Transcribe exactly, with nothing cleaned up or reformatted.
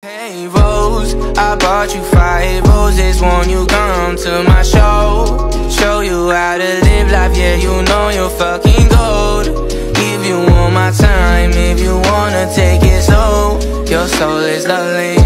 Hey Rose, I bought you five roses, won't you come to my show? Show you how to live life, yeah, you know you're fucking gold. Give you all my time if you wanna take it slow. Your soul is lovely.